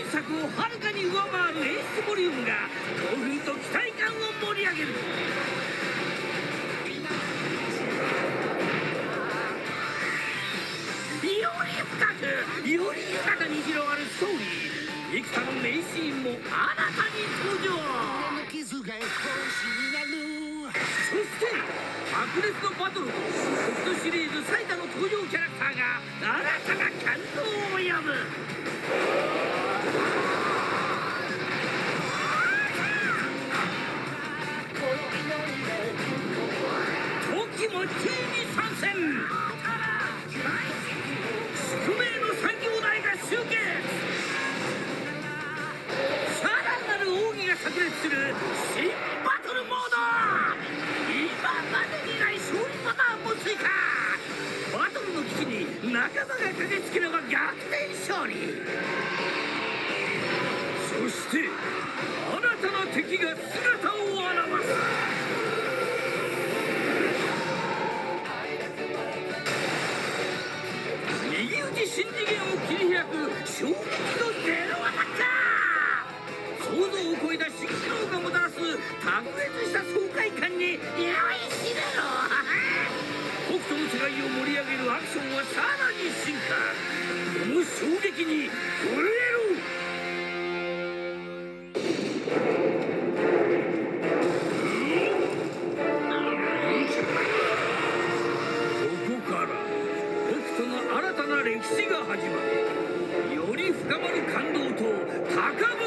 作をはるかに上回る演出ボリュームが興奮と期待感を盛り上げる。より深くより豊かに広がるストーリー、幾多の名シーンも新たに登場。そして白熱のバトルと北斗シリーズ最多の登場キャラクターが新たな感動を呼ぶ。時もついに参戦。宿命の三兄弟が集結。さらなる奥義が炸裂する新バトルモード。今までにない勝利パターンも追加。バトルの危機に仲間が駆けつければ逆転勝利。そして新たな敵が姿を現す。右打ち新次元を切り開く衝撃のゼロアタッカー。想像を超えた新機能がもたらす卓越した爽快感に酔いしれろ。北斗の世界を盛り上げるアクションはさらに進化。この衝撃に震えろ。歴史が始まる。より深まる感動と高ぶ